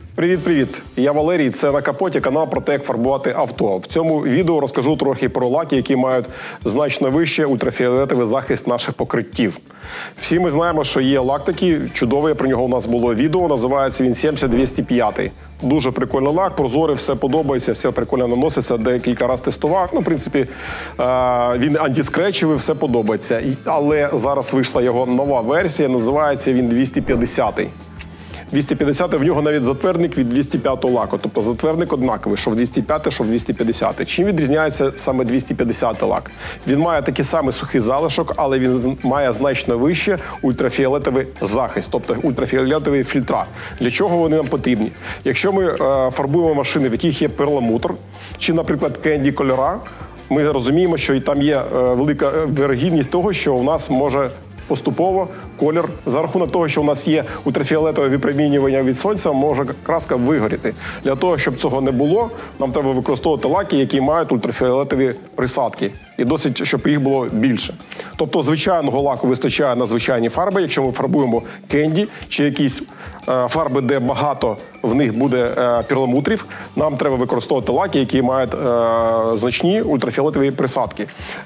Привіт-привіт! Я Валерій, це на капоті канал про те, як фарбувати авто. В цьому відео розкажу трохи про лаки, які мають значно вищий ультрафіолетовий захист наших покриттів. Всі ми знаємо, що є лак такий, чудовий, про нього у нас було відео, називається він 70205. Дуже прикольний лак, прозорий, все подобається, все прикольно наноситься, декілька разів тестував. В принципі, він антискречевий, все подобається. Але зараз вийшла його нова версія, називається він 250. 250, в нього навіть затвердник від 205 лаку. Тобто затвердник однаковий, що в 205, що в 250. Чим відрізняється саме 250 лак? Він має такий самий сухий залишок, але він має значно вище ультрафіолетовий захист, тобто ультрафіолетові фільтра. Для чого вони нам потрібні? Якщо ми фарбуємо машини, в яких є перламутр, чи, наприклад, кенді кольора, ми розуміємо, що там є велика вірогідність того, що у нас може поступово колір, за рахунок того, що у нас є ультрафіолетове випромінювання від сонця, може краска вигоріти. Для того, щоб цього не було, нам треба використовувати лаки, які мають ультрафіолетові присадки. І досить, щоб їх було більше. Тобто звичайного лаку вистачає на звичайні фарби, якщо ми фарбуємо кенді чи якісь фарби, де багато в них буде перламутрів, нам треба використовувати лаки, які мають значні ультрафіолетові присадки.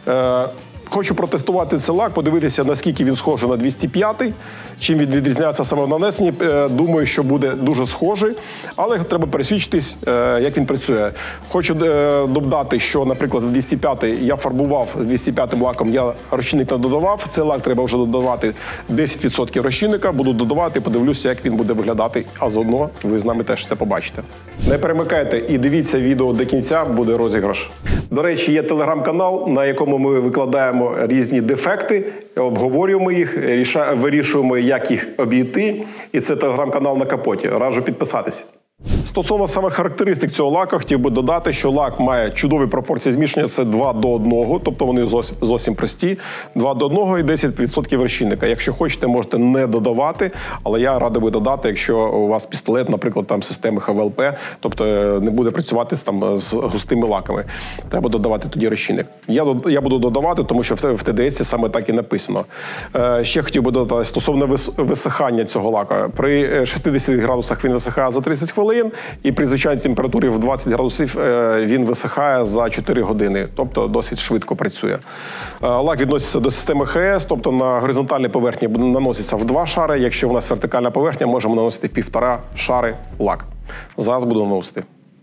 Хочу протестувати цей лак, подивитися, наскільки він схожий на 205-й, чим він відрізняється саме в нанесенні. Думаю, що буде дуже схожий, але треба пересвідчитись, як він працює. Хочу додати, що, наприклад, в 205-й я фарбував з 205-м лаком, я розчинник не додавав. Цей лак треба вже додавати 10% розчинника, буду додавати, подивлюся, як він буде виглядати, а заодно ви з нами теж це побачите. Не перемикайте і дивіться відео до кінця, буде розіграш. До речі, є телеграм-канал, на якому ми викладаємо різні дефекти, обговорюємо їх, вирішуємо, як їх обійти. І це телеграм-канал на капоті. Раджу підписатись. Стосовно саме характеристик цього лака, хотів би додати, що лак має чудові пропорції змішання, це 2 до 1, тобто вони зовсім прості. 2 до 1 і 10% розчинника. Якщо хочете, можете не додавати, але я радий би додати, якщо у вас пістолет, наприклад, там системи ХВЛП, тобто не буде працювати там з густими лаками. Треба додавати тоді розчинник. Я буду додавати, тому що в ТДС саме так і написано. Ще хотів би додати, стосовно висихання цього лака. При 60 градусах він висихає за 30 хвилин, і при звичайній температурі в 20 градусів він висихає за 4 години, тобто досить швидко працює. Лак відноситься до системи ХС, тобто на горизонтальній поверхні наноситься в 2 шари, якщо у нас вертикальна поверхня, можемо наносити в 1,5 шари лак. Зараз буду наносити.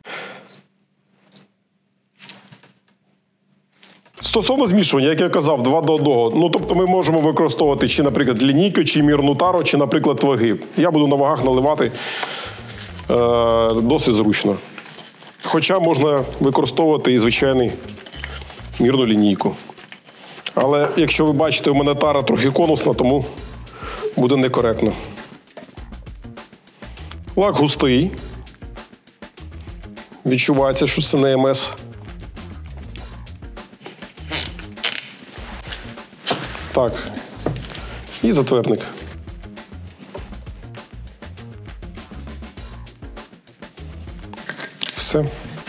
Стосовно змішування, як я казав, 2 до 1. Тобто ми можемо використовувати чи, наприклад, лінійку, чи мірну тару, чи, наприклад, ваги. Я буду на вагах наливати досить зручно. Хоча можна використовувати і звичайну мірну лінійку. Але якщо ви бачите, у мене тара трохи конусна, тому буде некоректно. Лак густий. Відчувається, що це не МС. Так. І затвердник. Все.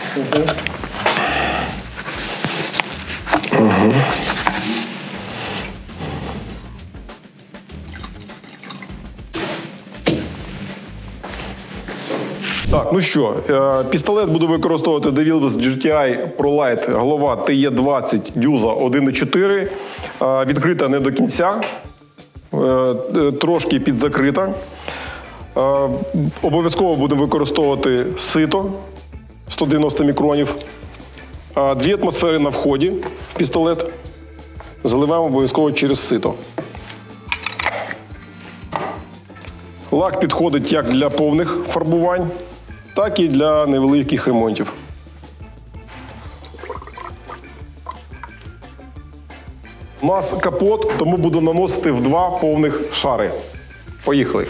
Так, ну що, пістолет буду використовувати DeWills GTI ProLite голова TE20 дюза 1,4. Відкрита не до кінця, трошки підзакрита. Обов'язково будемо використовувати сито 190 мікронів. 2 атмосфери на вході в пістолет. Заливаємо обов'язково через сито. Лак підходить як для повних фарбувань, так і для невеликих ремонтів. У нас капот, тому буду наносити в 2 повних шари. Поїхали.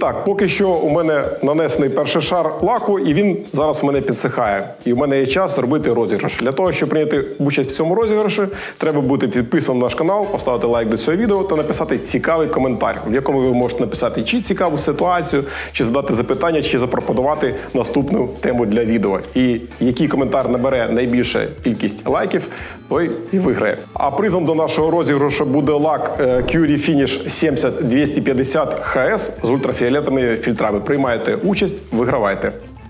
так, поки що у мене нанесений перший шар лаку, і він зараз у мене підсихає. І у мене є час зробити розіграш. Для того, щоб прийняти участь в цьому розіграші, треба бути підписаним на наш канал, поставити лайк до цього відео та написати цікавий коментар, в якому ви можете написати чи цікаву ситуацію, чи задати запитання, чи запропонувати наступну тему для відео. І який коментар набере найбільше кількість лайків, той і виграє. А призом до нашого розіграшу буде лак Curie Finish 70250 HS з ультрафіолетовими фільтрами. Приймаєте участь, вигравайте.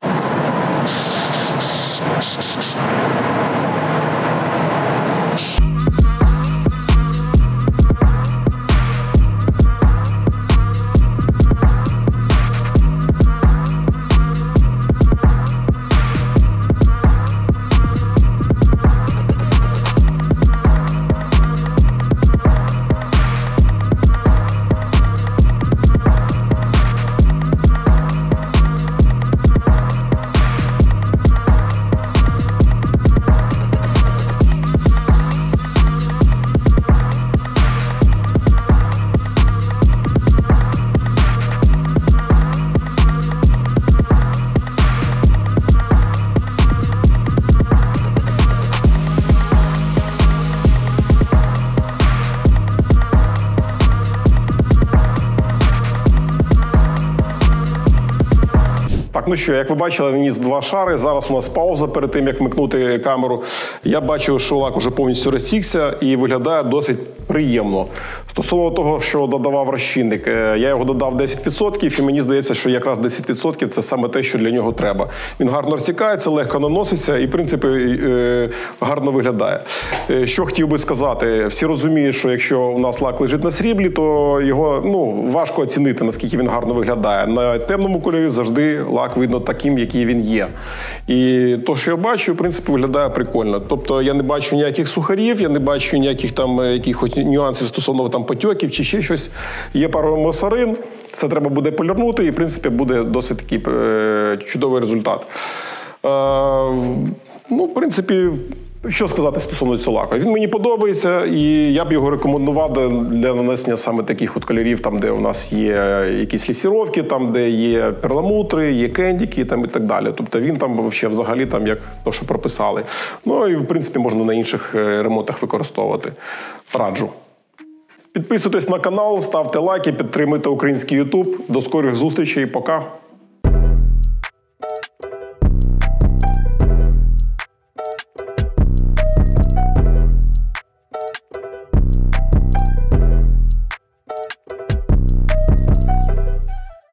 Так, ну що, як ви бачили, наніс 2 шари. Зараз у нас пауза перед тим, як вмикнути камеру. Я бачу, що лак вже повністю розсікся і виглядає досить приємно. Стосовно того, що додавав розчинник, я його додав 10%, і мені здається, що якраз 10% – це саме те, що для нього треба. Він гарно розтікається, легко наноситься і, в принципі, гарно виглядає. Що хотів би сказати, всі розуміють, що якщо у нас лак лежить на сріблі, то його важко оцінити, наскільки він гарно виглядає. На темному кольорі завжди лак видно таким, який він є. І то, що я бачу, в принципі, виглядає прикольно. Тобто я не бачу ніяких сухарів, я не бачу ніяких там якихось нюансів стосовно там потьоків чи ще щось. Є пару мосарин, це треба буде полірнути і, в принципі, буде досить такий чудовий результат. В принципі, що сказати стосовно цього лаку? Він мені подобається, і я б його рекомендував для нанесення саме таких от кольорів, там, де у нас є якісь лісіровки, там, де є перламутри, є кендіки там, і так далі. Тобто він там взагалі там, як то, що прописали. Ну і, в принципі, можна на інших ремонтах використовувати. Раджу. Підписуйтесь на канал, ставте лайки, підтримуйте український YouTube. До скорих зустрічей. Пока!